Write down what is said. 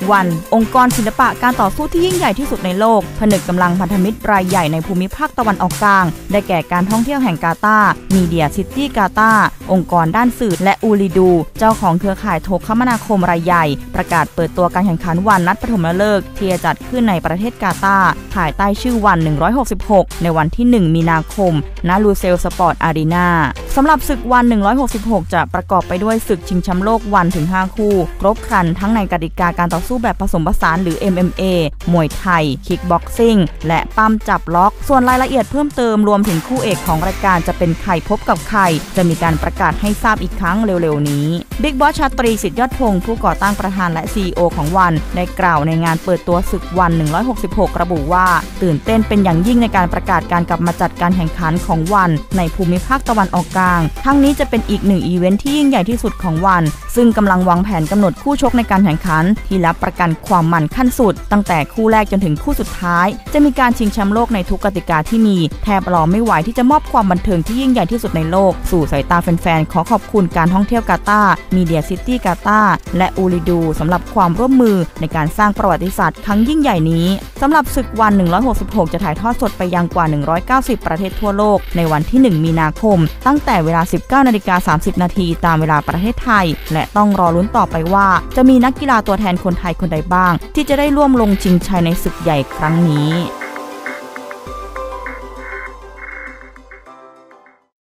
วันองค์กรศิลปะการต่อสู้ที่ยิ่งใหญ่ที่สุดในโลกผนึกกำลังพันธมิตรรายใหญ่ในภูมิภาคตะวันออกกลางได้แก่การท่องเที่ยวแห่งกาตาร์มีเดียซิตี้กาตาร์องค์กรด้านสื่อและอูริดูเจ้าของเครือข่ายโทรคมนาคมรายใหญ่ประกาศเปิดตัวการแข่งขันวันนัดปฐมฤกษ์ที่จะจัดขึ้นในประเทศกาตาร์ภายใต้ชื่อวัน166ในวันที่1มีนาคมณลูเซลสปอร์ตอารีนาสำหรับศึกวัน166จะประกอบไปด้วยศึกชิงแชมป์โลกวันถึง5คู่ครบครันทั้งในกติกาการต่อสู้แบบผสมผสานหรือ MMA มวยไทยคิกบ็อกซิ่งและปั้มจับล็อกส่วนรายละเอียดเพิ่มเติมรวมถึงคู่เอกของรายการจะเป็นใครพบกับใครจะมีการประกาศให้ทราบอีกครั้งเร็วๆนี้บิ๊กบอสชาตรีสิทธิยอดพงศ์ผู้ก่อตั้งประธานและ CEO ของวันได้กล่าวในงานเปิดตัวศึกวัน166ระบุว่าตื่นเต้นเป็นอย่างยิ่งในการประกาศการกลับมาจัดการแข่งขันของวันในภูมิภาคตะวันออกกลางทั้งนี้จะเป็นอีกหนึ่งอีเวนท์ที่ยิ่งใหญ่ที่สุดของวันซึ่งกำลังวางแผนกำหนดคู่ชกในการแข่งขันที่รับประกันความมันขั้นสุดตั้งแต่คู่แรกจนถึงคู่สุดท้ายจะมีการชิงแชมป์โลกในทุกกติกาที่มีแทบรอไม่ไหวที่จะมอบความบันเทิงที่ยิ่งใหญ่ที่สุดในโลกสู่สายตาแฟนๆขอบคุณการท่องเที่ยวกาตาร์มีเดียซิตี้กาตาร์และอูริดูสำหรับความร่วมมือในการสร้างประวัติศาสตร์ครั้งยิ่งใหญ่นี้สำหรับศึกวัน166จะถ่ายทอดสดไปยังกว่า190ประเทศทั่วโลกในวันที่1มีนาคมตั้งแต่เวลา 19:30 น.ตามเวลาประเทศไทยและต้องรอลุ้นต่อไปว่าจะมีนักกีฬาตัวแทนคนไทยคนใดบ้างที่จะได้ร่วมลงชิงชัยในศึกใหญ่ครั้งนี้